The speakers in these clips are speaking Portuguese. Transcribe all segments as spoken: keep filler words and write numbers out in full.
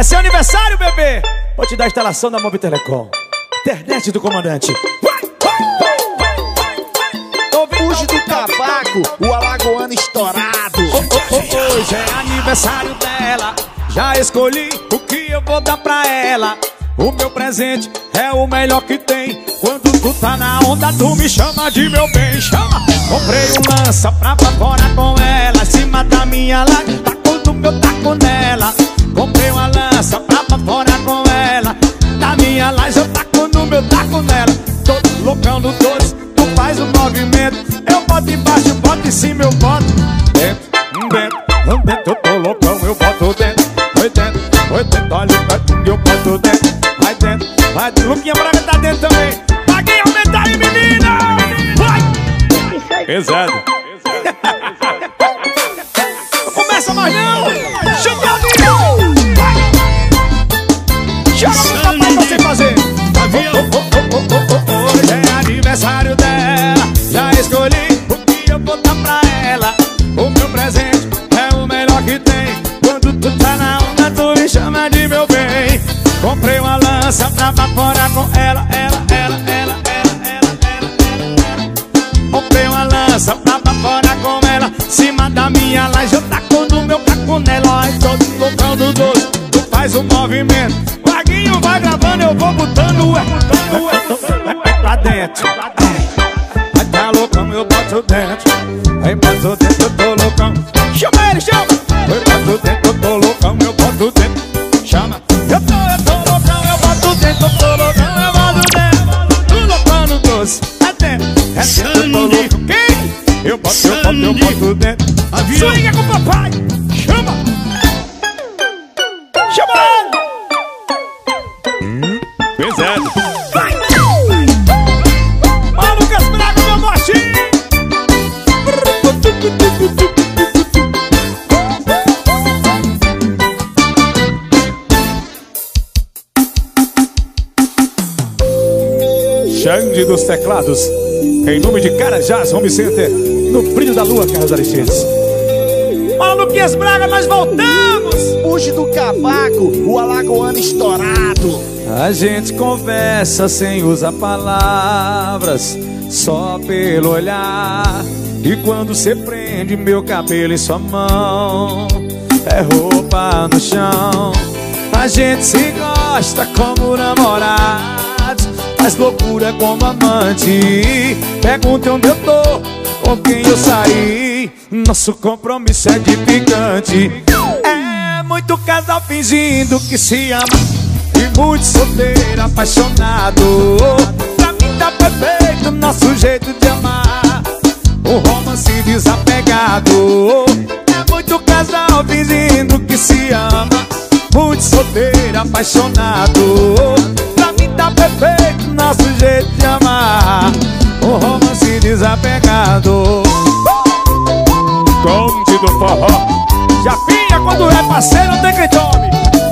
seu aniversário, bebê. Vou te dar a instalação da Mobi Telecom. Internet do comandante. Fuge do cavaco, o alagoano estourado. Oh, oh, oh, hoje é aniversário dela. Já escolhi o que eu vou dar pra ela. O meu presente é o melhor que tem. Quando tu tá na onda, tu me chama de meu bem. Chama! Comprei um lança pra fora com ela. Em cima da minha laje, taco do meu taco nela. Comprei uma lança pra fora com ela. Da minha laje, eu taco no meu taco nela. Todo loucão do doce, tu faz o movimento. Eu boto embaixo, boto em cima, eu boto dentro, dentro, dentro. Eu tô loucão, eu boto dentro. Foi dentro, foi dentro, olha o pertinho, eu boto dentro. Vai dentro, vai dentro. Luquinha Braga tá dentro também. Paguei, aumenta aí, menina. Vai! Pesado. Não começa mais não. Chama a minha. Chama o papai pra você fazer. Hoje é aniversário dela. Já escolhi o que eu vou dar pra ela. O meu presente é o melhor que tem. Quando tu tá na onda, tu me chama de meu bem. Comprei uma lança pra fora com ela, ela, ela, ela, ela, ela, ela, ela. Comprei uma lança pra fora com ela. Cima da minha laje, eu taco no meu caco nela. Ai, todo loucão do doce, tu faz um movimento. Vaguinho vai gravando, eu vou botando, ué, botando, ué, vai pra dentro. Vai tá loucão, eu boto dentro. Vai boto dentro, eu tô loucão. Chama ele, chama. Vai boto dentro, eu tô loucão, eu boto dentro. Chama. Eu tô, eu tô loucão, eu boto dentro, eu tô loucão, eu boto dentro. Tu loucão no doce, é dentro, é dentro, eu tô louco. Quem? Eu boto, eu boto, eu boto dentro. Swinga com o papai, chama. Chama ele. Pesado. Vai. Ó, Lucas Braga, meu motinho. Xande dos teclados, em nome de Carajás Home Center, no brilho da lua, Carlos Aristides. Ó, Luquinhas Braga, nós voltamos! Fuge do cavaco, o alagoano estourado. A gente conversa sem usar palavras, só pelo olhar. E quando cê prende meu cabelo em sua mão, é roupa no chão. A gente se gosta como namorados, faz loucura como amante. Pergunta onde eu tô, com quem eu saí. Nosso compromisso é de picante. É muito casal fingindo que se ama e muito solteiro apaixonado. Pra mim tá perfeito nosso jeito de amar, um romance desapegado. É muito casal fingindo que se ama, muito solteiro apaixonado. Pra mim tá perfeito nosso jeito de amar, um romance desapegado. Conde do forró, Japinha, quando é parceiro não tem quem tome.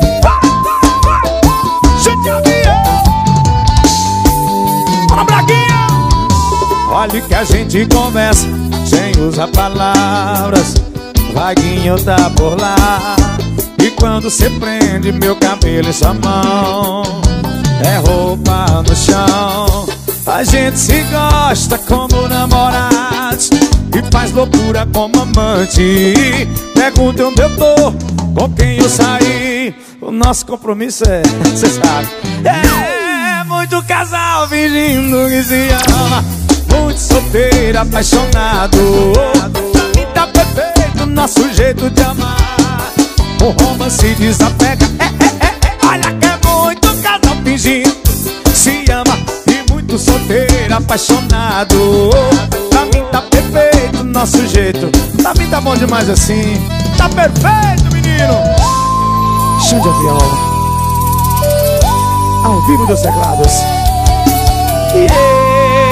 Gente, avião. Bora, Braguinha. Olha que a gente conversa sem usar palavras, Vaguinho tá por lá. E quando cê prende meu cabelo em sua mão, é roupa no chão. A gente se gosta como namorados e faz loucura como amante. Pergunta onde eu tô, com quem eu saí. O nosso compromisso é, cê sabe, é muito casal fingindo que se ama, muito solteiro apaixonado. Pra mim tá perfeito nosso jeito de amar, o romance desapega. É, é, é, é. Olha que é muito casal fingindo se ama e muito solteiro apaixonado. Pra mim tá perfeito nosso jeito. Pra mim tá bom demais assim. Tá perfeito, menino. Xande Avião, ao vivo dos teclados. Yeah.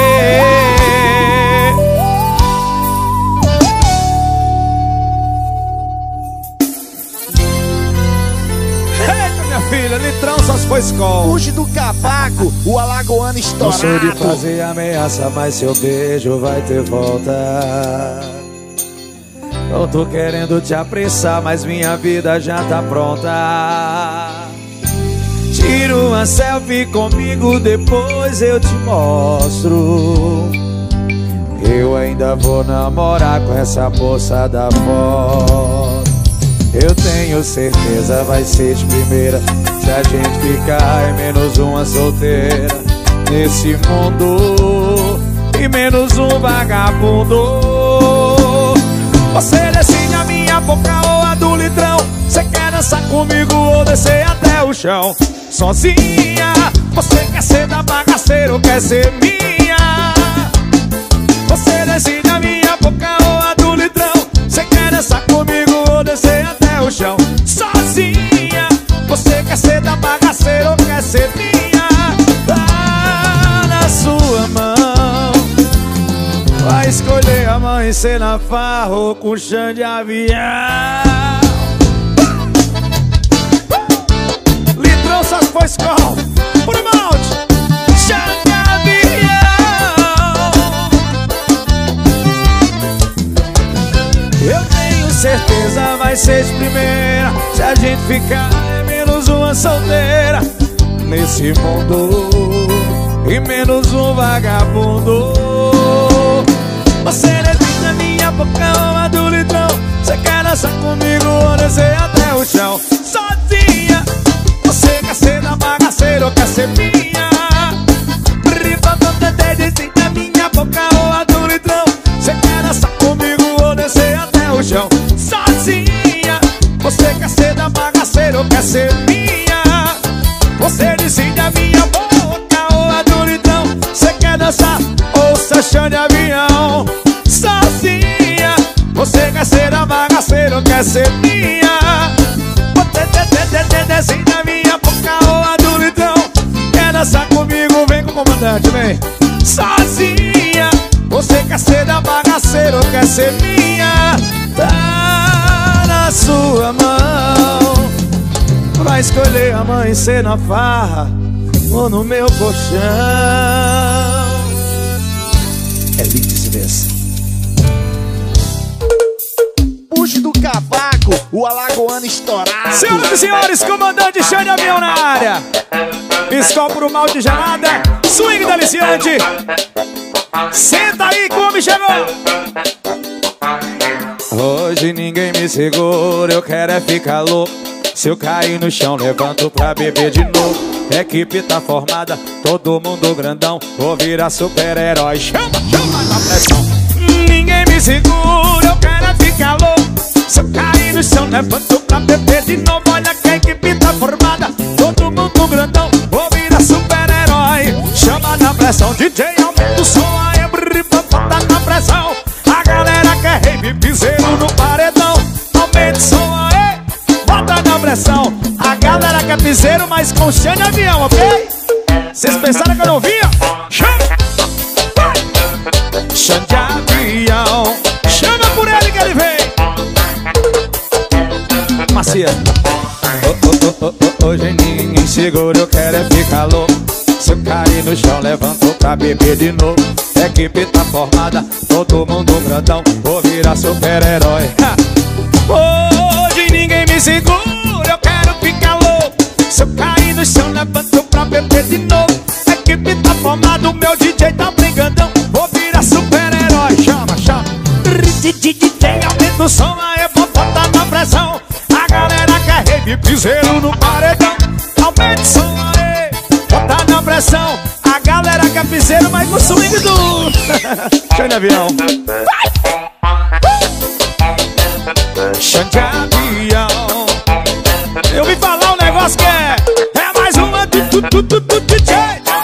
Eita, minha filha, litrão só se foi escola. Fuge do cavaco, o alagoano Não sou de estourado. fazer ameaça, mas seu beijo vai ter volta. Eu tô querendo te apressar, mas minha vida já tá pronta. Tira uma selfie comigo, depois eu te mostro. Eu ainda vou namorar com essa moça da foto. Eu tenho certeza vai ser de primeira. Se a gente ficar, é menos uma solteira nesse mundo e menos um vagabundo. Você decide a minha boca ou a do litrão. Você quer dançar comigo ou descer até o chão? Sozinha, você quer ser da bagaceira ou quer ser minha? Você decide a minha boca ou a do litrão. Você quer dançar comigo ou descer até o chão? Sozinha, você quer ser da bagaceira ou quer ser minha? Tá na sua mão. Vai escolher amanhecer na farra ou com chão de avião. Litrão só foi escola por malte, chão de avião. Eu tenho certeza vai ser de primeira. Se a gente ficar, é menos uma solteira nesse mundo e menos um vagabundo. Você decide a minha boca ou a do litrão. Você quer dançar comigo ou descer até o chão? Sozinha, você quer ser da bagaceira ou quer ser minha? Decide a minha boca ou a do litrão. Você quer dançar comigo ou descer até o chão? Sozinha, você quer ser da bagaceira ou quer ser minha? Você decide a minha boca ou a do litrão. Você quer dançar ou ser chão de avião? Sozinha, você quer ser da bagaceira ou quer ser minha? Você decide a minha boca ou a do litrão. Quer dançar comigo? Vem com o comandante, vem. Sozinha, você quer ser da bagaceira ou quer ser minha? Tá na sua mão. Vai escolher amanhecer na farra ou no meu colchão. Elites Vez. Puxe do cavaco, o alagoano estourado. Senhoras e senhores, comandante chão de avião na área. Escol pro mal de gelada, swing deliciante. Senta aí que o homem chegou. Hoje ninguém me segura, eu quero é ficar louco. Se eu cair no chão, levanto pra beber de novo. Equipe tá formada, todo mundo grandão. Vou virar super-herói, chama, chama na pressão. Ninguém me segura, eu quero é ficar louco. Se eu cair no chão, levanto pra beber de novo. Olha que a equipe tá formada, todo mundo grandão. Vou virar super-herói, chama na pressão. D J, aumenta o som aí, bota na pressão. A galera quer rave, piseiro no paredão. Aumenta o som aí, bota na pressão. A galera quer piseiro, mas com chão de avião, ok? Vocês pensaram que eu não via? Chama! Chão de avião, chama por ele que ele vem. Macia. Oh, oh, oh, oh, hoje ninguém segura, eu quero é ficar louco. Se eu cair no chão, levanto pra beber de novo. Equipe tá formada, todo mundo grandão. Vou virar super-herói. Hoje ninguém me segura, eu quero ficar louco. Se eu cair no chão, levanto pra beber de novo. Equipe tá formada, o meu D J tá brigandão. Vou virar super-herói, chama, chama. D J, aumenta o som aí, bota na pressão. A galera quer rave, piseiro no paredão. Aumenta o som aí, bota na pressão. A galera quer piseiro, mas no swing do chão de avião. Chão de avião. Eu vim falar um negócio que é É mais uma do D J.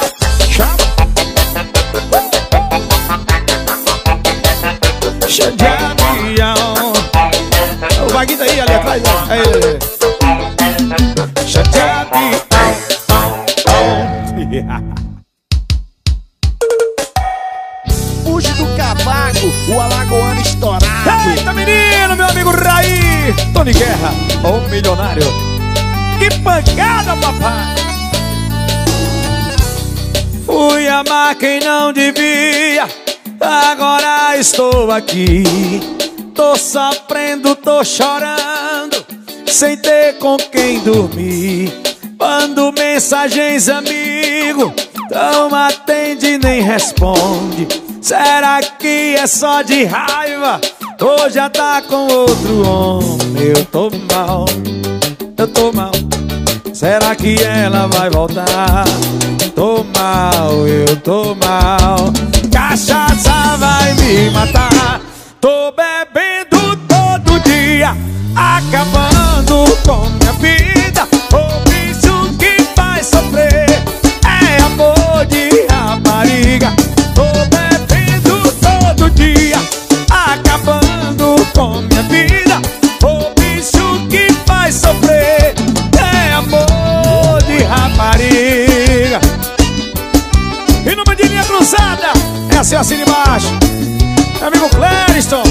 Chão de avião. O Vaguinho aí, ali atrás. Aí, aí. Chão de avião. Puxe do cavaco, o alagoano estourado. Eita menino, meu amigo Raí Tony Guerra, o milionário. Que pancada, papai. Fui amar quem não devia, agora estou aqui. Tô sofrendo, tô chorando, sem ter com quem dormir. Mando mensagens, amigo, não atende nem responde. Será que é só de raiva ou já tá com outro homem? Eu tô mal, eu tô mal. Será que ela vai voltar? Tô mal, eu tô mal. Cachaça vai me matar. Tô bebendo todo dia, acabando com minha vida. O bicho que faz sofrer é amor de rapariga. Tô bebendo todo dia, acabando com minha vida. O bicho que faz sofrer é amor de rapariga. E no de linha cruzada, é assim, assim de baixo. Meu amigo Clériston.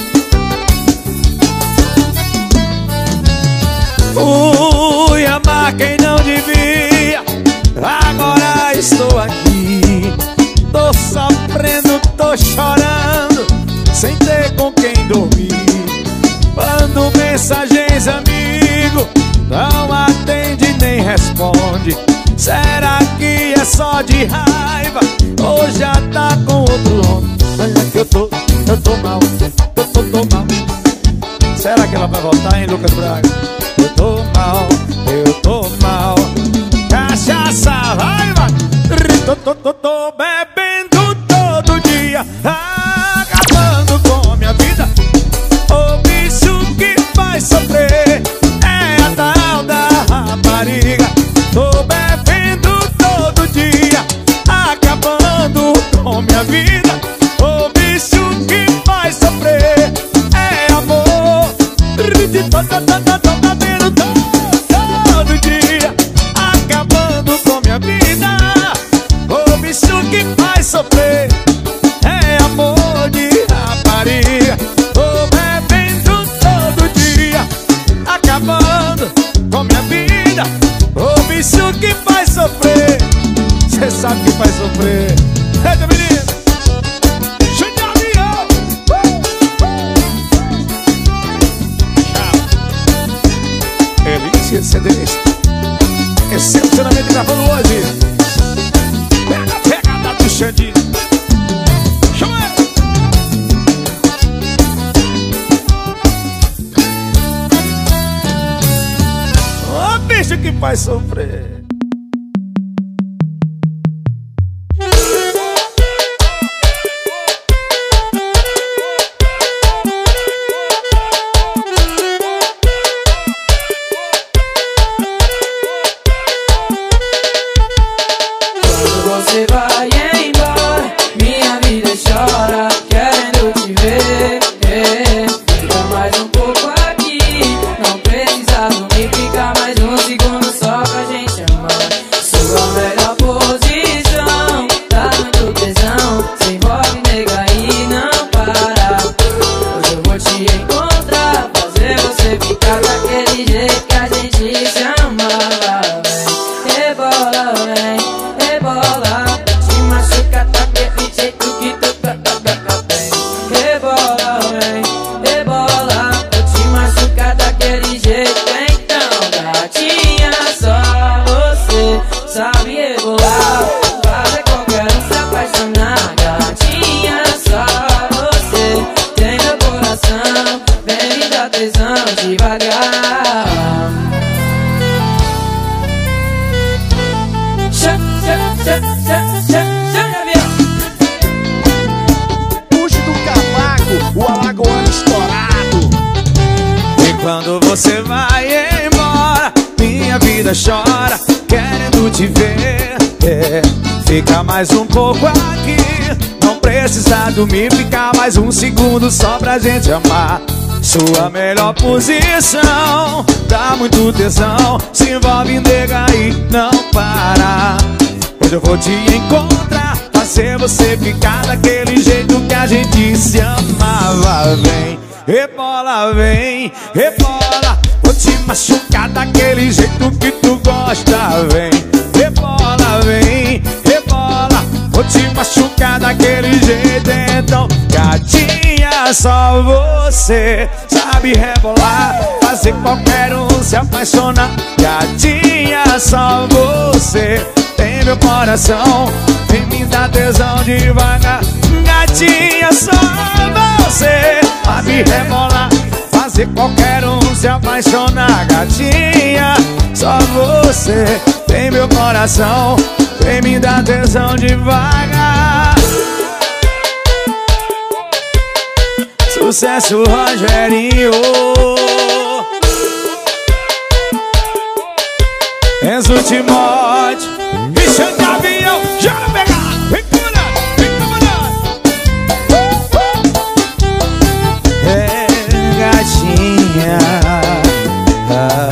Fui amar quem não devia, agora estou aqui. Tô sofrendo, tô chorando, sem ter com quem dormir. Mando mensagens, amigo, não atende nem responde. Será que é só de raiva ou já tá com outro homem? Olha que eu tô, eu tô mal, eu tô, tô mal. Será que ela vai voltar, hein, Lucas Braga? Eu tô mal, eu tô mal. Cachaça, vai, vai. Tô, tô, tô, tô bebendo todo dia, acabando com minha vida. O bicho que faz sofrer é a tal da rapariga. Tô bebendo todo dia, acabando com minha vida. O bicho que faz sofrer é amor. Tô bebendo todo dia, acabando com minha vida. O bicho que faz sofrer é amor de rapariga. Tô bebendo todo dia, acabando com minha vida. O bicho que faz sofrer, cê sabe que faz sofrer. Eita, menino! Chute de avião! Elite C Ds, excepcionalmente gravando hoje. Pega a pegada do Xandinho. Chama ele! O bicho que faz sofrer. Você vai embora, minha vida chora, querendo te ver. É, fica mais um pouco aqui, não precisa dormir, fica mais um segundo só pra gente amar. Sua melhor posição, dá muito tesão, se envolve, nega, e não para. Hoje eu vou te encontrar, fazer você ficar daquele jeito que a gente se amava. Vem, rebola, vem, rebola. Puxe do cavaco, o alagoano estourado. E quando você vai embora, minha vida chora, querendo te ver. É, fica mais um pouco aqui, não precisa dormir, fica mais um segundo só pra gente amar. Sua melhor posição, dá muito tesão, se envolve, nega, e não para. Hoje eu vou te encontrar, fazer você ficar daquele jeito que a gente se amava. Vem, rebola, vem, rebola, vou te machucar daquele jeito que tu gosta. Vem, rebola, vem, rebola, vou te machucar daquele jeito. Então, gatinha, só você sabe rebolar, fazer qualquer um se apaixonar. Gatinha, só você tem meu coração, vem me dar tesão devagar. Gatinha, só você sabe rebolar, fazer qualquer um se apaixonar. Gatinha, só você tem meu coração, vem me dar tesão devagar. Sucesso, Rogerinho. Enzo Timóteo e Xande Avião. Joga pegar, vem comandando, vem comandando. É, gatinha. Ah.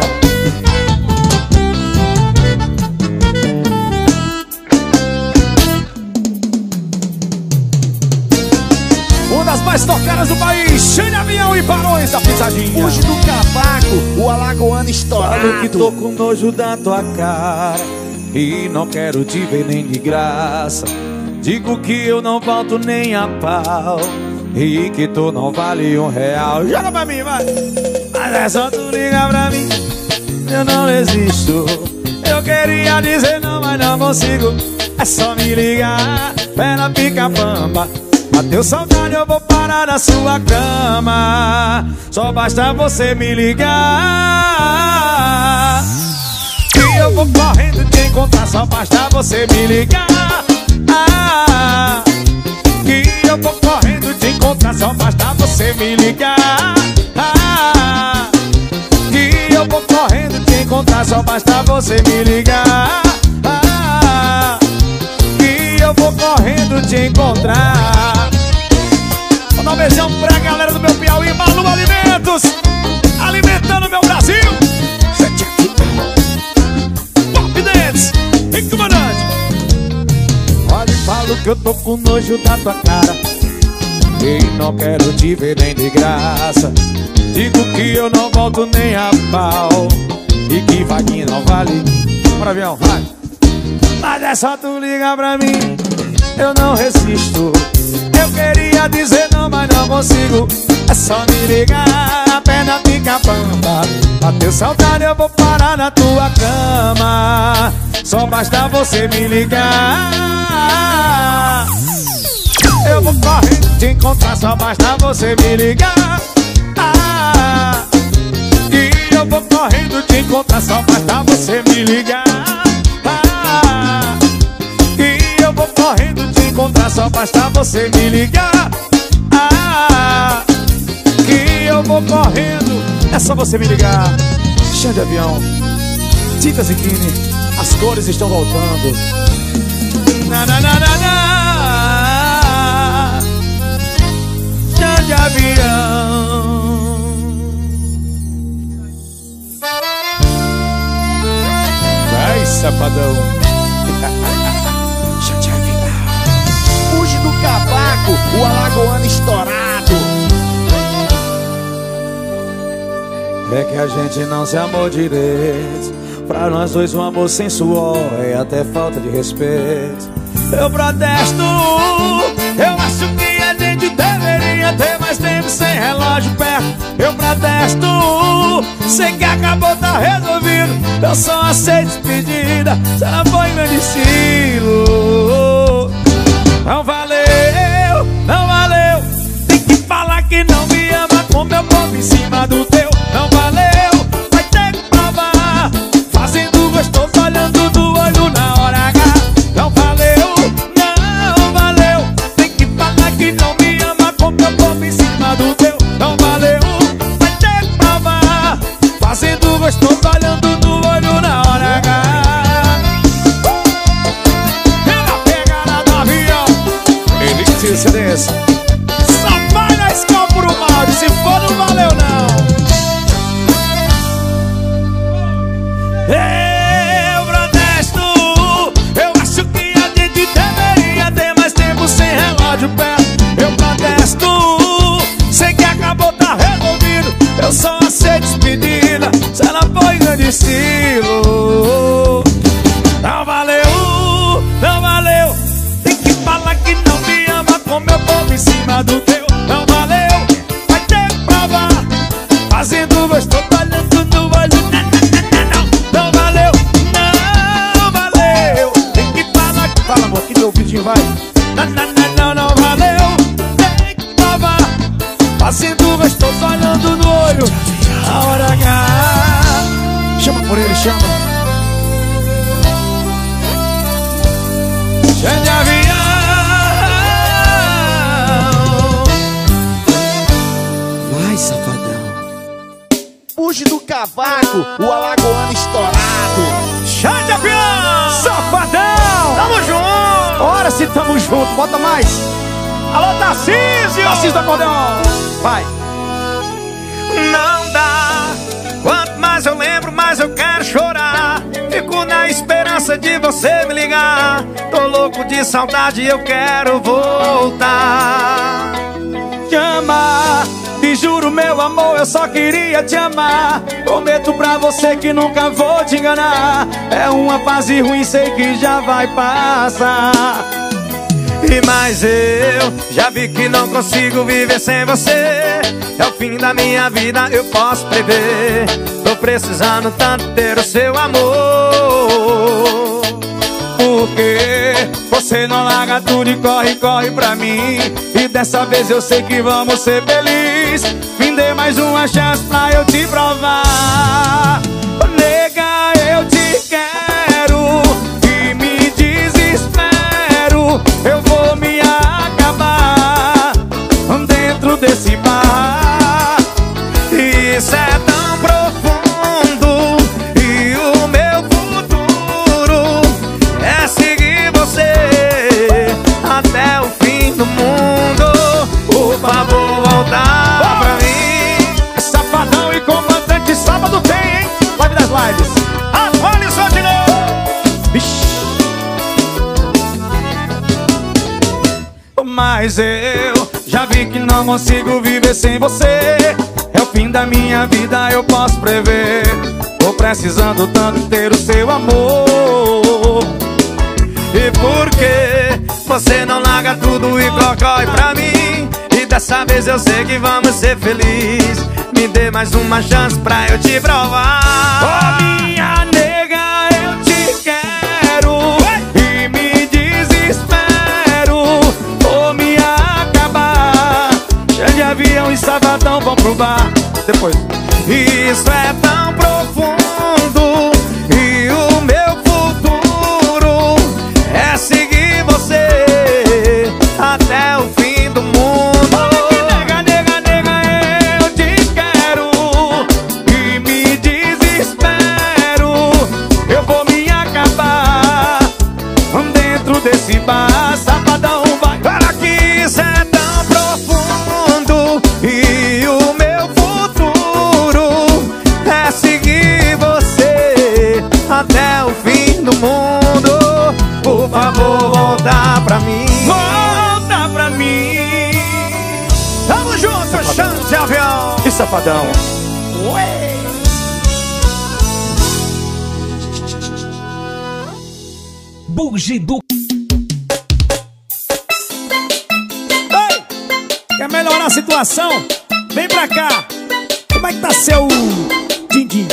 Mais tocadas do país, Xande Avião e Barões da Pisadinha. Fuge do cavaco, o alagoano estourado. Falo que tô com nojo da tua cara e não quero te ver nem de graça. Digo que eu não volto nem a pau e que tu não vale um real. Joga pra mim, vai. Mas é só tu ligar pra mim, eu não resisto. Eu queria dizer não, mas não consigo. É só me ligar, pé na pica-pampa. Bateu saudade, eu vou parar na sua cama. Só basta você me ligar e eu vou correndo te encontrar. Só basta você me ligar ah, que eu vou correndo te encontrar. Só basta você me ligar ah, que eu vou correndo te encontrar. Só basta você me ligar ah, que eu vou correndo te encontrar. Vou dar um beijão pra galera do meu Piauí, Malu Alimentos, alimentando meu Brasil. Pop Dance, vem comandante. Olha e falo que eu tô com nojo da tua cara e não quero te ver nem de graça. Digo que eu não volto nem a pau e que vaguinha não vale. Bora, avião, vai. Mas é só tu ligar pra mim, eu não resisto. Eu queria dizer não, mas não consigo. É só me ligar, a perna fica pampa. Bateu saudade, eu vou parar na tua cama. Só basta você me ligar, eu vou correndo te encontrar. Só basta você me ligar ah, e eu vou correndo te encontrar. Só basta você me ligar ah, e eu vou correndo te encontrar. Só basta você me ligar ah, que eu vou correndo. É só você me ligar. Xande Avião, Tita Ziquini, as cores estão voltando. Na, na, na, na, na. Xande Avião. Vai, safadão. Fuge do cavaco, o alagoano estourado. É que a gente não se amou direito. Pra nós dois um amor sem suor é até falta de respeito. Eu protesto, eu acho que a gente deveria ter mais tempo sem relógio perto. Eu protesto, sei que acabou, tá resolvido. Eu só aceito despedida, se ela foi meu estilo. Não valeu, não valeu. Tem que falar que não me ama com meu corpo em cima do teu. Não valeu, vai ter que provar, fazendo gostoso, olhando do olho na hora H. Não valeu, não valeu. Tem que falar que não me ama com meu corpo em cima do teu. Não valeu, vai ter que provar, fazendo gostoso, olhando do olho na hora H. C Ds. Só vai na escola por um balde, se for não valeu não. Eu protesto, eu acho que a gente deveria ter mais tempo sem relógio perto. Eu protesto, sei que acabou, tá resolvido. Eu só aceito despedida, se ela foi grande estilo. Não valeu, não valeu. Tem que falar que não me ama com meu povo em cima do teu. Não valeu. chama. Cheio de avião. Vai, safadão. Fuge do cavaco, o alagoano estourado. Cheio de avião. Safadão. Tamo junto. Ora se tamo junto, bota mais. Alô, Tarcísio. Tarcísio da Cordão. Vai. Não dá. Quanto mais eu lembro, mais eu quero chorar. Fico na esperança de você me ligar. Tô louco de saudade, eu quero voltar. Te amar, te juro meu amor, eu só queria te amar. Prometo pra você que nunca vou te enganar. É uma fase ruim, sei que já vai passar. E mais eu já vi que não consigo viver sem você. É o fim da minha vida, eu posso prever. Tô precisando tanto ter o seu amor. Porque você não larga tudo e corre, corre pra mim. E dessa vez eu sei que vamos ser felizes. Me dê mais uma chance pra eu te provar. Nega, eu te quero e me desespero. Eu vou me acabar dentro desse bar. Isso é tão profundo. E o meu futuro é seguir você até o fim do mundo. Por favor, voltar pra mim. Safadão e comandante, sábado tem, hein? Live das lives. Atualizou de novo. Vixe. Mas eu já vi que não consigo viver sem você. É o fim da minha vida, eu posso prever. Tô precisando tanto ter o seu amor. E por que você não larga tudo e corre pra mim? E dessa vez eu sei que vamos ser felizes. Me dê mais uma chance pra eu te provar. Oh, minha nega, eu te quero e me desespero. Vou me acabar. Cheio de avião e safadão, vão pro bar. Depois. Isso é tão profundo. E o meu futuro é seguir você até o fim do mundo. Nega, nega, nega, eu te quero e me desespero. Eu vou me acabar dentro desse bar. Safadão, vai. Para que isso é tão profundo. E o meu futuro é seguir você até o fim do mundo. Por favor, volta pra mim. Volta pra mim. Tamo junto, chance de avião. E safadão. Ué. Bugido. Ei, quer melhorar a situação? Vem pra cá. Como é que tá seu din-din?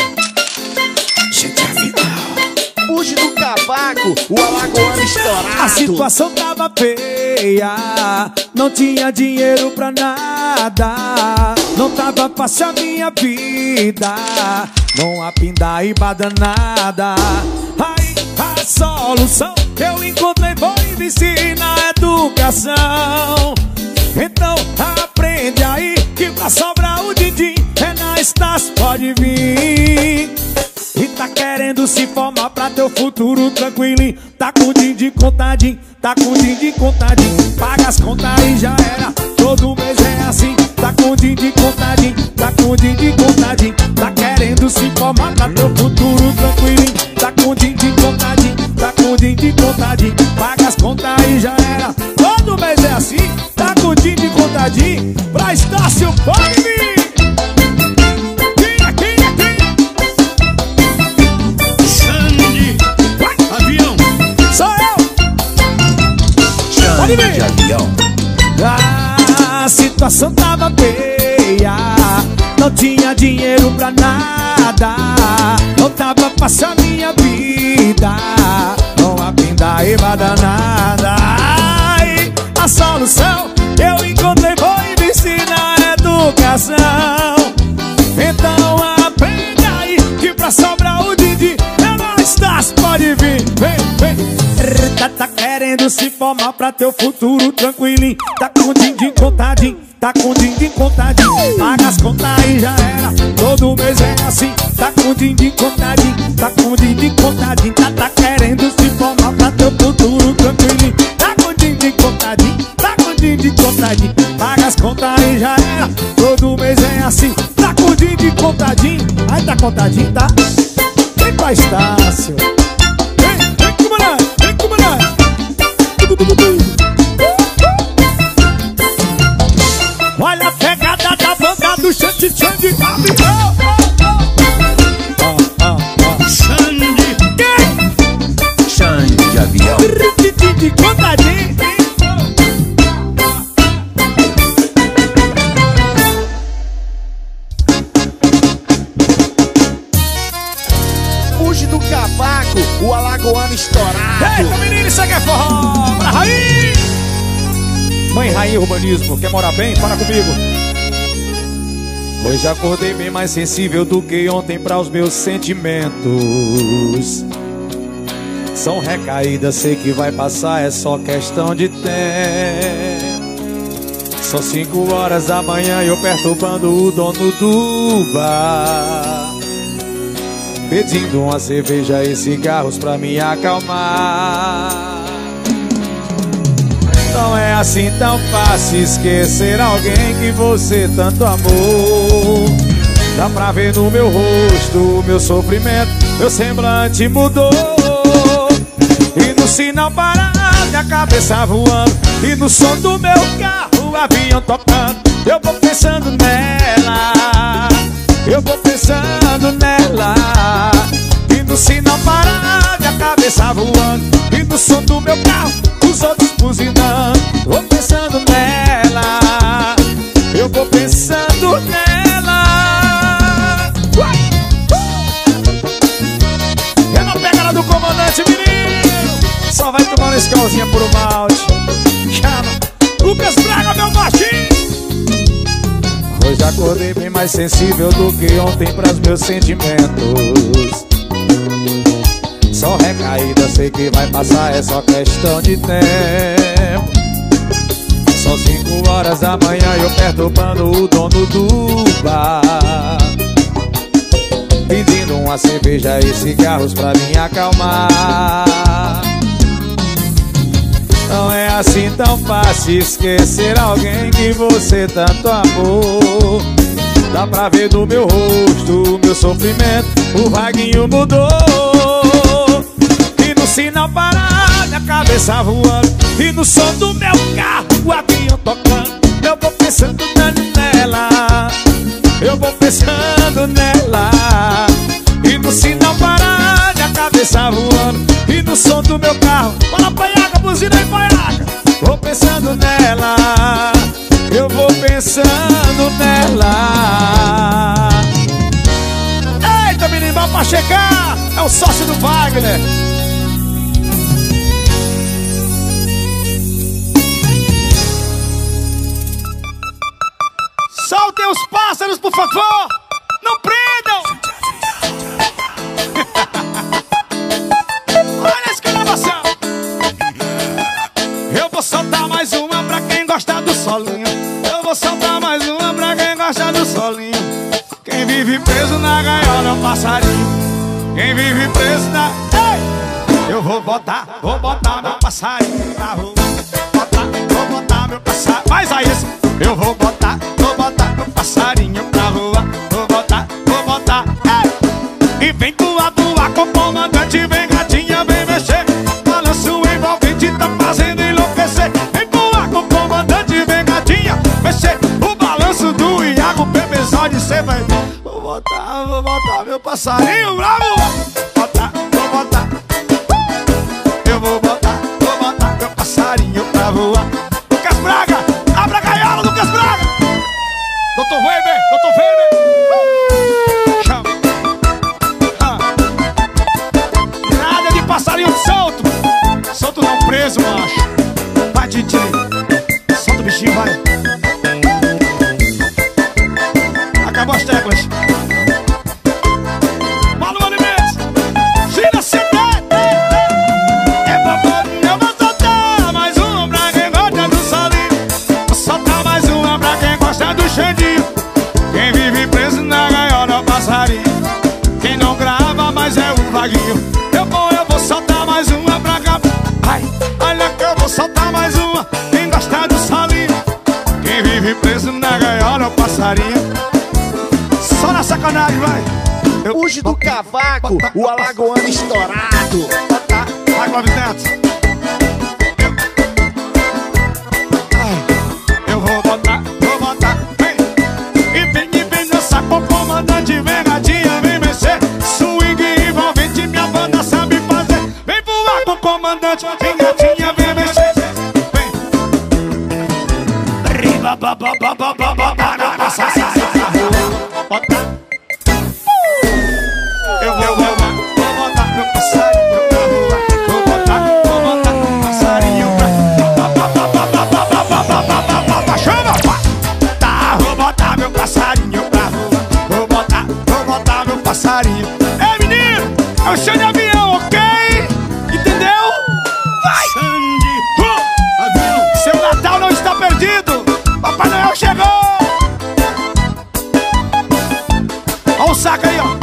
Fuge do cavaco, o alagoano estourado. A situação tava feia, não tinha dinheiro pra nada. Não tava fácil a minha vida, não há pindaíba danada. Aí a solução eu encontrei foi investir na educação. Então aprende aí que pra sobrar o din-din é na Estácio, pode vir. E tá querendo se formar pra teu futuro tranquilinho. Tá com din-din contadinho, tá com din-din contadinho. Paga as contas e já era, todo mês é assim. Tá com din-din contadinho, tá com din-din contadinho. Tá querendo se formar pra teu futuro tranquilinho. Tá com din-din contadinho, tá com din-din contadinho. Paga as contas e já era, todo mês é assim. Tá com din-din contadinho, pra Estácio pode vir. De avião. A situação tava feia, não tinha dinheiro pra nada. Não tava fácil a minha vida, não há pindaíba danada. Ai, a solução eu encontrei foi investir na educação. Então aprende aí que pra sobrar o din-din Já tá querendo se formar pra teu futuro tranquilinho. Tá com din-din contadinho, tá com din-din contadinho. Paga as contas e já era, todo mês é assim. Tá com din-din contadinho, tá com din-din contadinho. Já tá querendo se formar pra teu futuro tranquilinho. Tá com din-din contadinho, tá com din-din contadinho. Paga as contas e já era, todo mês é assim. Tá com din-din contadinho, aí tá contadinho, tá? Vem pra Estácio. Vem, vem comandante, vem comandante. Olha a pegada da banda do Xande Xande Avião. Xande. Quem? Xande Avião. De contadinho. Fuge do cavaco, o alagoano estourado. Eita, menino, isso aqui é forró. Pra Raí. Mãe Raí Urbanismo, quer morar bem? Fala comigo. Hoje acordei bem mais sensível do que ontem para os meus sentimentos. São recaídas, sei que vai passar, é só questão de tempo. São cinco horas da manhã e eu perturbando o dono do bar, pedindo uma cerveja e cigarros pra me acalmar. Não é assim tão fácil esquecer alguém que você tanto amou. Dá pra ver no meu rosto o meu sofrimento, meu semblante mudou. E no sinal parado, minha cabeça voando, e no som do meu carro, o avião tocando. Eu vou pensando nela, eu vou pensando nela. E no sinal parado, minha cabeça voando, e no som do meu carro, os outros buzinando. Vou pensando nela, eu vou pensando nela. Eu não pego ela do comandante, menino. Só vai tomando escalzinha por um malte. Chama Lucas Braga, meu baixinho. Hoje acordei bem mais sensível do que ontem pras meus sentimentos. Só recaída, sei que vai passar, é só questão de tempo. São cinco horas da manhã e eu perturbando o dono do bar, pedindo uma cerveja e cigarros pra me acalmar. Não é assim tão fácil esquecer alguém que você tanto amou. Dá pra ver no meu rosto o meu sofrimento, o vaguinho mudou. E no sinal parado, minha cabeça voando, e no som do meu carro, o avião tocando. Eu vou pensando nela, eu vou pensando nela. E no sinal parado, minha cabeça voando, e no som do meu carro, fala paiaca, buzina e paiaca. Vou pensando nela, eu vou pensando nela. Eita, menino, vai pra checar, é o sócio do Wagner. Soltem os pássaros, por favor, não prendam. Olha a escravação. Eu vou soltar mais uma pra quem gosta do solinho. Eu vou soltar mais uma pra quem gosta do solinho. Quem vive preso na gaiola é um passarinho. Quem vive preso na... Ei! Eu vou botar, vou botar meu passarinho pra rua. Botar, vou botar meu passarinho. Mas aí, eu vou botar, vou botar meu passarinho pra rua. Vou botar, vou botar. Ei! E vem tua tua com o comandante, vem gatinha, vem mexer. Balanço envolvente tá fazendo enlouquecer. Vem voar com o comandante, vem gatinha, mexer. O balanço do Iago, bebezode, cê vai. Vou botar, vou botar meu passarinho bravo. Botar, vou botar. Eu vou botar, vou botar meu passarinho pra voar. Lucas Braga, abra a gaiola, Lucas Braga. doutor Weber, doutor Weber. Chama. Nada de passarinho solto. Solto não, preso, macho. Vai, D J. Solta o bichinho, vai. Acabou as teclas. Malu Alimentos. Gira C D. É pra todo Vaguinho. Eu vou, eu vou soltar mais uma pra cá. Ai, olha que eu vou soltar mais uma. Quem gosta do solinho, quem vive preso na gaiola é o passarinho. Só na sacanagem, vai. Eu... Fuge do cavaco, o alagoano estourado. Tá, vai, Clóvis Neto. Eu vou botar, vou botar, vem. E vem, e vem dançar com o comandante. Vem, gatinha, vem mexer. Swing envolvente, minha banda sabe fazer. Vem voar com o comandante. Vem, gatinha, vem mexer. Vem. Riba, ba, ba, ba, ba, ba, ba, ba, na nossa saia. Bota. Eu vou, eu vou, vou botar meu passarinho pra voar. Vou botar, vou botar meu passarinho pra chama, tá, vou botar meu passarinho pra voar. Vou botar, vou botar meu passarinho. Ei, menino, é o chão de avião, ok? Entendeu? Vai! Sandy, uh, avião. Seu Natal não está perdido. Papai Noel chegou. Olha o saco aí, ó.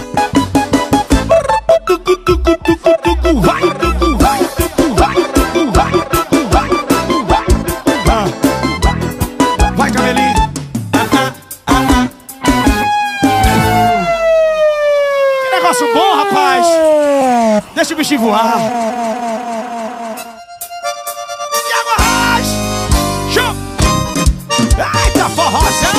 Vai, vai, vai, vai, vai, vai. Vai, cabelinho. Ah, ah, ah, ah. Que negócio bom, rapaz. Deixa o bichinho voar. Thiago Arraes. Show. Eita, forrozão.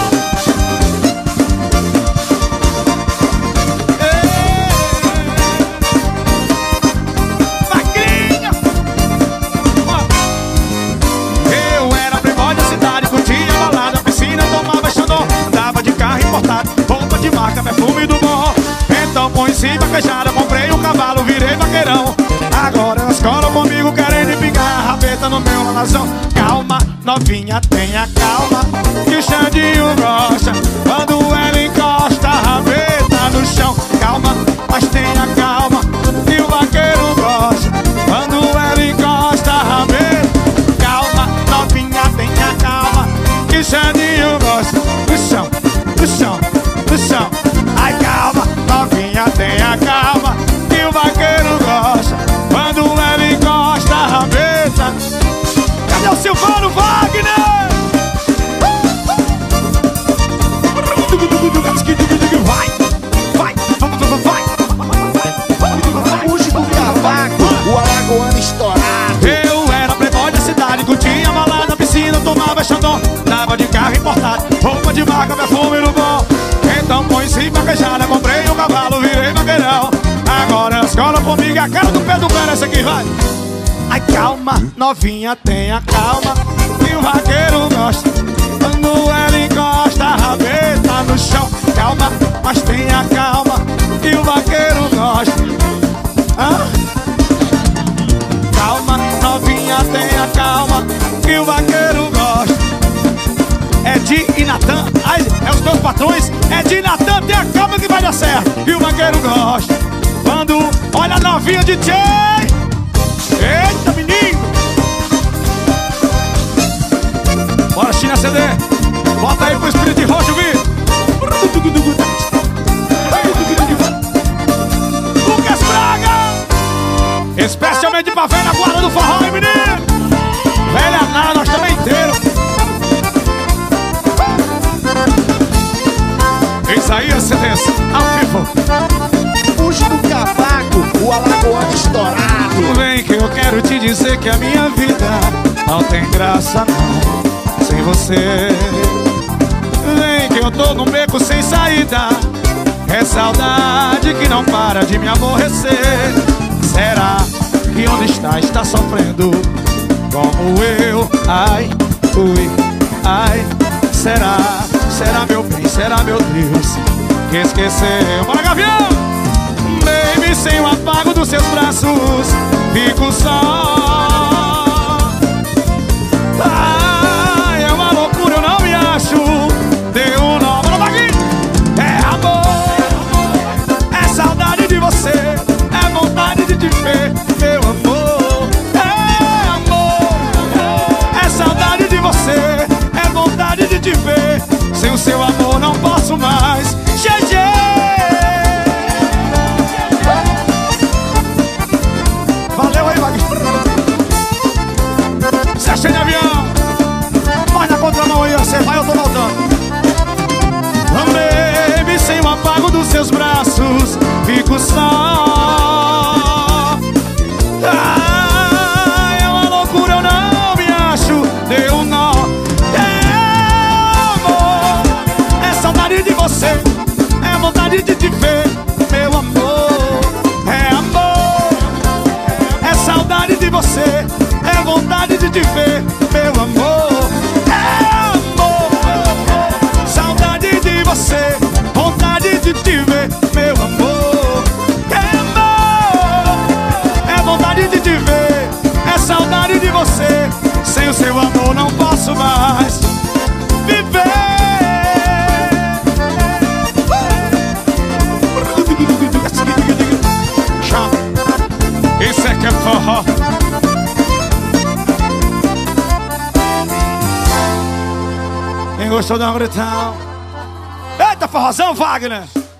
Roupa de marca, perfume do bom. Então põe-se vaquejada, comprei um cavalo, virei vaqueirão. Agora elas colam comigo querendo pingar a rabeta no meu alazão. Calma, novinha, tenha calma, que o Xandinho gosta quando ela encosta a rabeta no chão. Calma, mas tenha calma, que o vaqueiro gosta quando ela encosta a rabeta. Calma, novinha, tenha calma, que o Xandinho gosta do chão. No chão, no chão. Ai, calma, novinha, tenha calma, que o vaqueiro gosta quando ela encosta a rabeta. Cadê o Silvano Wagner? Vai, vai, vai, vai. Fuge do cavaco, o alagoano estourado. Eu era playboy da cidade, curtia balada, piscina, tomava xandão, dava de carro importado, roupa de marca, perfume no bom. Então põe-se vaquejada, comprei um cavalo, virei vaqueirão. Agora elas colam comigo, a cara do pé do pé nessa aqui, vai. Ai, calma, novinha, tenha calma, que o vaqueiro gosta quando ela encosta a rabeta no chão. Calma, mas tenha calma, que o vaqueiro gosta. Hã? Calma, novinha, tenha calma, que o vaqueiro gosta. Edi e Natan, ai, é os meus patrões. Edi e Natan, tenha calma que vai dar certo, que o vaqueiro gosta quando olha a novinha D J. Eita, menino. Bora, China C D. Bota aí pro espírito de roxo vir. Lucas Braga, especialmente pra velha guarda do forró, hein, menino. Velha nada, nós também inteiro. Isaías C Ds, ao vivo. Fuge do cavaco, o alagoano estourado. Vem que eu quero te dizer que a minha vida não tem graça não, sem você. Vem que eu tô num beco sem saída, é saudade que não para de me aborrecer. Será que onde está, está sofrendo como eu? Ai, ui, ai, será? Será meu bem, será meu Deus que esqueceu? Bora, Gavião! Baby, sem o afago dos seus braços fico só. Ai, é uma loucura, eu não me acho. Deu um nó, bora, Vaguinho! É amor, é saudade de você, é vontade de te ver, meu amor. É amor, é saudade de você, é vontade de te ver. Sem o seu amor não posso mais. G G! braços, fico só. Ah, é uma loucura, eu não me acho. Deu um nó. É amor, é saudade de você, é vontade de te ver, meu amor. É amor, é saudade de você, é vontade de te ver, meu amor. É amor, saudade de você, vontade de te ver, meu amor. É amor, é vontade de te ver, é saudade de você. Sem o seu amor não posso mais viver. Isso é que é forró. Quem gostou dá um gritão. Eita, forrozão, Wagner.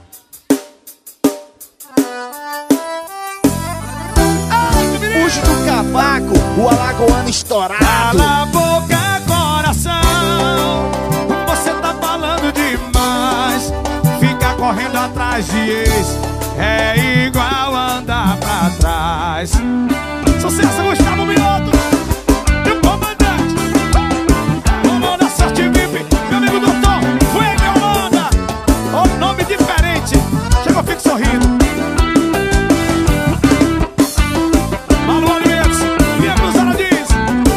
Puxa do cavaco, o alagoano estourado. Cala a boca, coração, você tá falando demais. Fica correndo atrás de ex é igual andar pra trás. Sucesso, Gustavo Mioto e o comandante. Vamos na sorte V I P, meu amigo doutor Fuego Holanda. O nome diferente, chega, eu fico sorrindo. Malu Alimentos, Via Cruzada diz.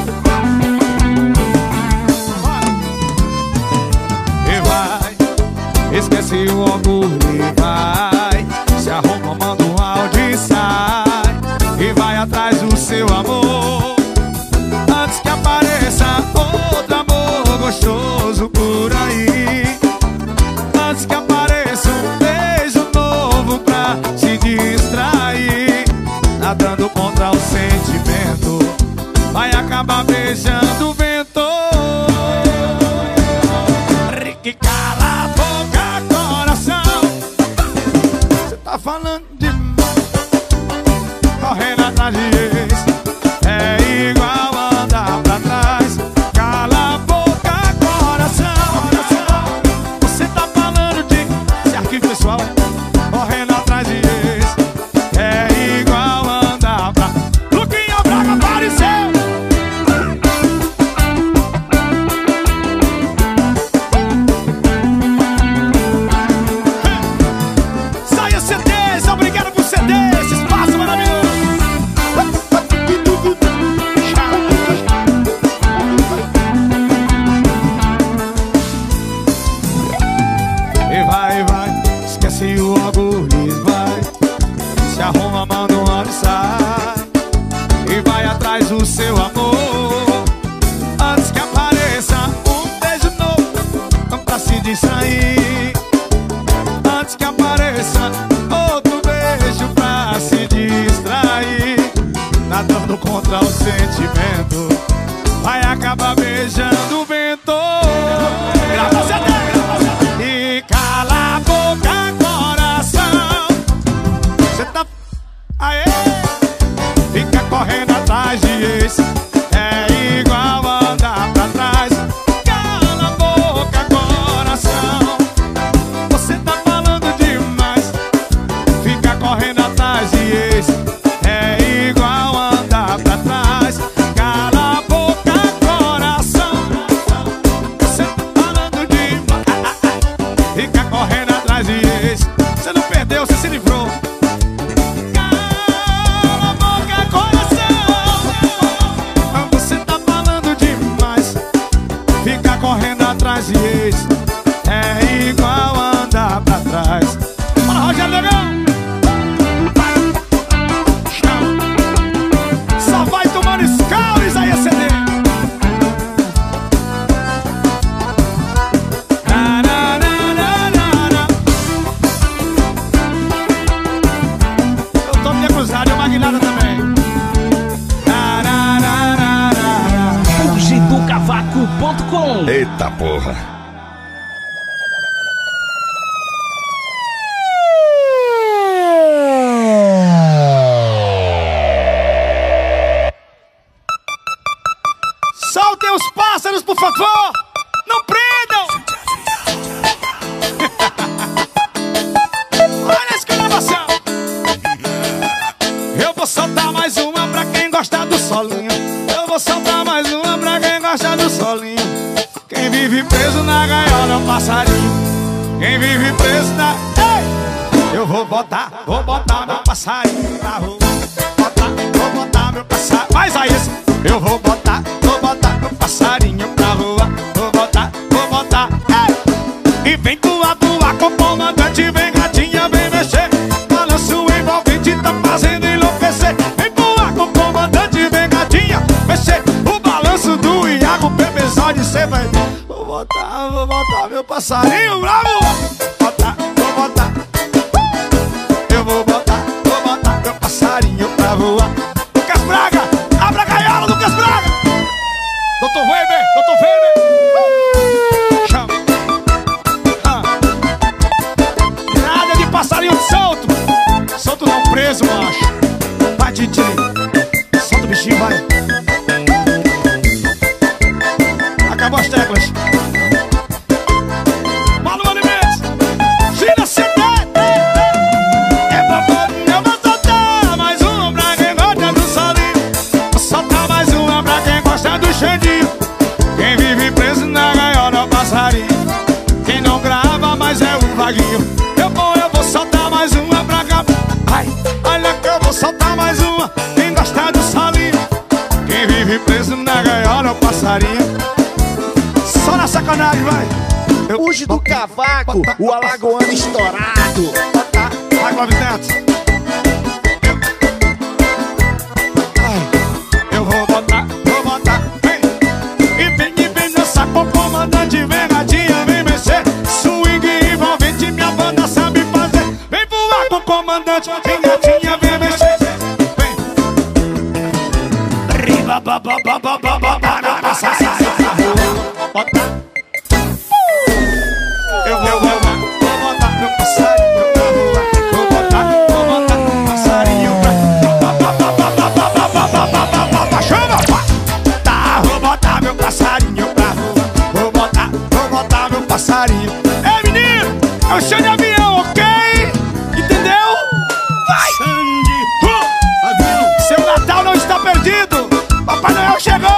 E vai, esquece o orgulho e vai. Se arruma, manda um áudio e sai. E vai atrás do seu amor, antes que apareça outro amor gostoso por aí. Antes que apareça um beijo novo pra se distrair. Nadando contra o sentimento, vai acabar beijando o vento. Rick, cala a boca, coração, cê tá falando demais. Correndo atrás de ex é igual andar pra trás. Cala a boca, coração, você tá falando de esse arquivo pessoal, é? Correndo atrás de ex é igual andar pra... Luquinha Braga apareceu. Saia C Ds, obrigado por C Ds, espaço maravilhoso. E vai, vai, esquece o orgulho e vai. Se arruma, manda um ano e sai. E vai atrás do seu amor, antes que apareça um beijo novo pra se distrair. Antes que apareça outro beijo pra se distrair. Nadando contra o sentimento, vai acabar beijando o vento. Grava C D, grava C D. E cala a boca, coração, cê tá... Aê! Fica correndo atrás de ex é igual andar pra trás. Cala a boca, coração, você tá falando demais. Fica correndo atrás de ex é igual andar pra trás. Cala a boca, coração, você tá falando demais. Fica correndo atrás de ex, você não perdeu, você se livrou. Cala a boca, coração, você tá falando demais. Fica correndo atrás de ex é igual andar pra trás. Bora, Rogério Negão. Só vai tomando escaules aí, C D. Na, na, na, na, na, na. Eu tô minha cruzada e uma guinada também. Na, na, na, na, na, na. fugi do cavaco ponto com. Eita porra. Soltem os pássaros, por favor! Não prendam! Olha botar, vou botar meu passarinho pra rua. Botar, vou botar meu passarinho. Faz aí isso. Eu vou botar, vou botar meu passarinho pra rua. Vou botar, vou botar. É. E vem tua, tua com o comandante. Vem gatinha, vem mexer. Balanço envolvente, tá fazendo enlouquecer. Vem tua com o comandante. Vem gatinha, mexer. O balanço do Iago, bebezão de cê vai. Vou botar, vou botar meu passarinho pra rua. Botar, vou botar. Eu vou botar, vou botar meu passarinho pra voar. Lucas Braga, abra a gaiola, Lucas Braga. doutor Weber, doutor Weber. Chama. Ah. Nada de passarinho solto. Solto não, preso, macho. Vai, D J. Solta o bichinho, vai. Acabou as teclas. Quem vive preso na gaiola é o passarinho. Quem não grava, mas é o vaguinho. Eu vou, eu vou soltar mais uma pra cá. Ai, olha que eu vou soltar mais uma. Quem gosta do solinho. Quem vive preso na gaiola é o passarinho. Só na sacanagem, vai. Eu... Fuge do cavaco, o alagoano estourado. Botar, vai, Clóvis Neto. Eu vou botar, vou botar. Com o comandante, vem gatinha, vem mexer. Swing envolvente, minha banda sabe fazer. Vem voar com o comandante, vem gatinha, vem mexer. Vem. Riba, ba, ba, ba, ba, ba, ba, ba, meu passarinho pra rua. Bota. Eu vou, eu vou, vou botar meu passarinho pra rua. Vou botar, vou botar meu passarinho pra... Chama, tá, vou botar meu passarinho pra rua. Passarinho. Ei, menino, é o chão de avião, ok? Entendeu? Vai! Sandy, uh, avião. Seu Natal não está perdido. Papai Noel chegou.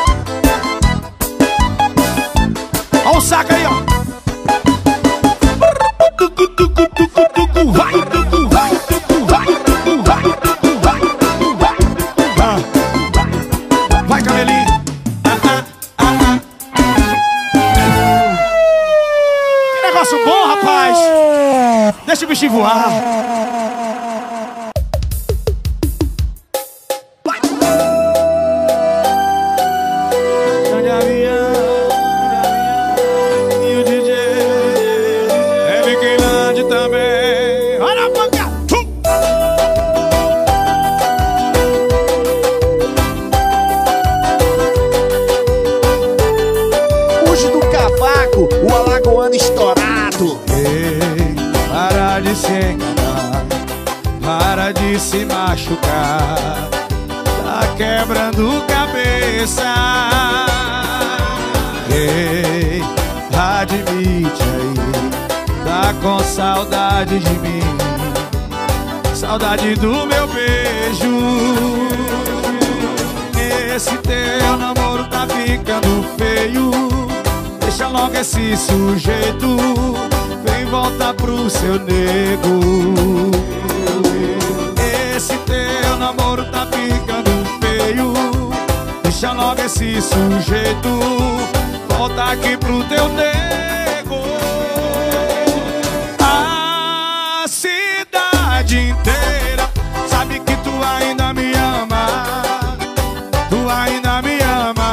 Olha o saco aí, ó. Vai, vai, vai, vai, vai. Vai, cabelinho. Bom, rapaz, deixa o bichinho voar. Vai. Chão de avião, e o D J é Viquilândia também. Olha a panca. Fuge do cavaco, o alagoano estourado. Ei, para de se enganar, para de se machucar. Tá quebrando cabeça. Ei, admite aí, tá com saudade de mim. Saudade do meu beijo. Esse teu namoro tá ficando feio. Deixa logo esse sujeito. Vem voltar pro seu nego. Esse teu namoro tá ficando feio. Deixa logo esse sujeito. Volta aqui pro teu nego. A cidade inteira sabe que tu ainda me ama. Tu ainda me ama.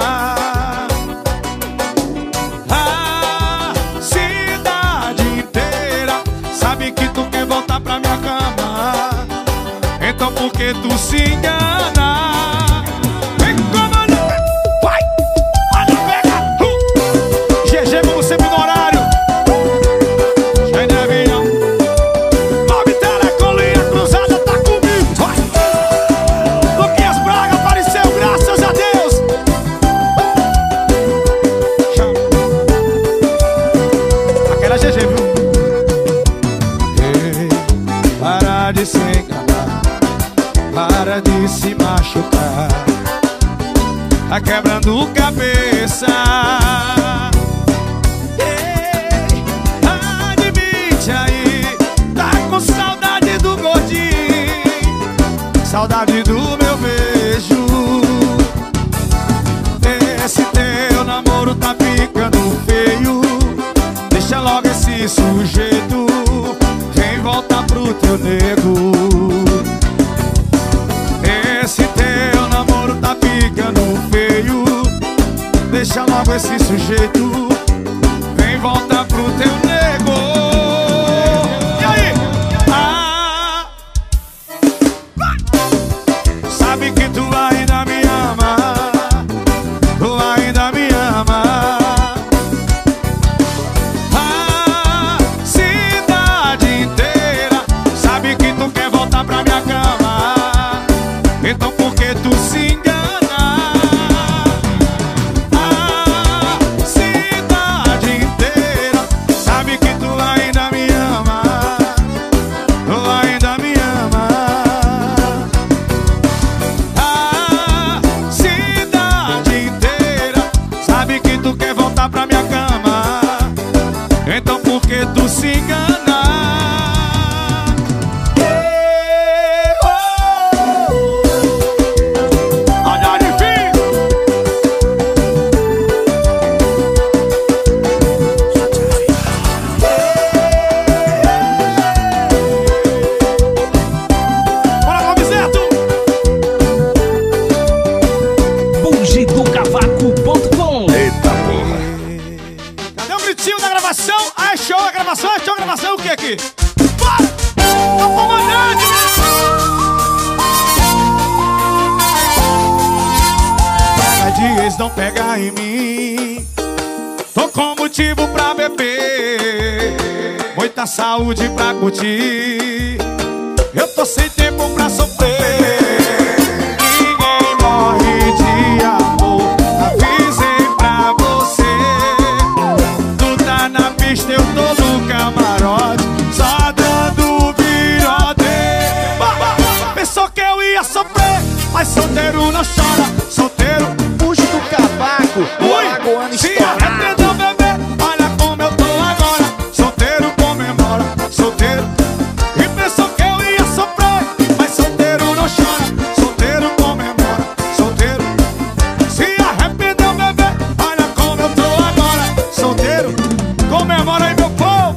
Então por que tu se engana? Vem comandante, vai! Olha, pega! Uh! G G como sempre no horário. Cheio de avião. Bob Telecolinha cruzada tá comigo. Vai! Luquinhas Braga apareceu, graças a Deus. Chama. Aquela é G G, viu? Ei, para de se enganar, para de se machucar. Tá quebrando cabeça. Ei, admite aí, tá com saudade do saudade do meu beijo. Esse teu namoro tá ficando feio. Deixa logo esse sujeito, vem voltar pro teu nego. Esse teu namoro tá ficando feio. Deixa logo esse sujeito, vem voltar pro teu nego. E aí? Ah, sabe que tu ainda me ama, tu ainda me ama. A cidade inteira sabe que tu quer voltar pra minha cama. Então por que tu se engana? A cidade inteira sabe que tu ainda me ama, tu ainda me ama. A cidade inteira sabe que tu quer voltar pra minha cama. Então por que tu se engana? Olha de fim. Bora, Robizeto! bugido cavaco ponto com. Eita porra. Cadê o gritinho da gravação? Ah, é show a gravação, é show a gravação, o que aqui? Bora! Tá comandante! Cada dia eles não pegam em mim. Tô com motivo pra beber, muita saúde pra curtir. Eu tô sem tempo pra sofrer. Ninguém morre de amor, avisei pra você. Tu tá na pista, eu tô no camarote, só dando virote. Pensou que eu ia sofrer, mas solteiro não chora. Solteiro, Puxa do cavaco, o alagoano se estourado. arrependeu, bebê, olha como eu tô agora. Solteiro comemora, solteiro. E pensou que eu ia sofrer, mas solteiro não chora. Solteiro comemora, solteiro. Se arrependeu, bebê, olha como eu tô agora. Solteiro, comemora aí, meu povo.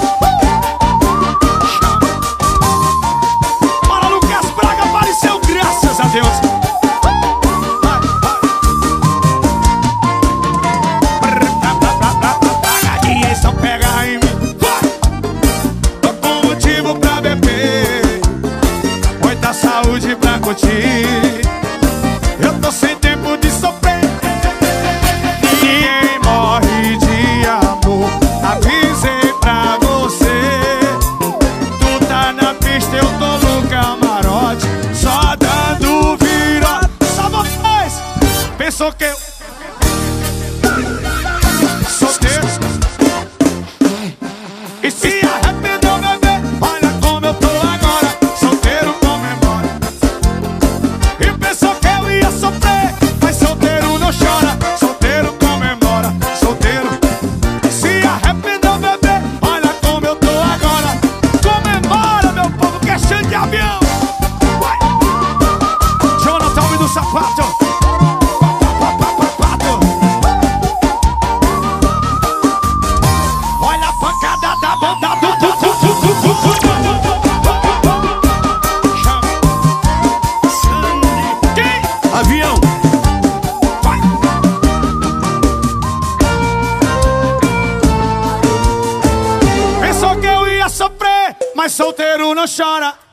Bora, Lucas Braga, apareceu, graças a Deus. Só pega em mim. Tô com motivo pra beber, muita saúde pra curtir. Eu tô sem tempo de sofrer. Ninguém morre de amor, avisei pra você. Tu tá na pista, eu tô no camarote, só dando virote. Só vocês pensou que eu solteiro. E se arrependeu, bebê, olha como eu tô agora. Solteiro comemora. E pensou que eu ia sofrer, mas solteiro não chora. Solteiro comemora, solteiro. Se arrependeu, bebê, olha como eu tô agora. Comemora, meu povo, que é cheio de avião. Vai. Jonathan, homem do sapato. Olha a pancada da banda do tu, tu, tu, tu, tu, tu, tu. Chama. Quem? Avião. Vai. Pensou que eu ia sofrer, mas solteiro não chora.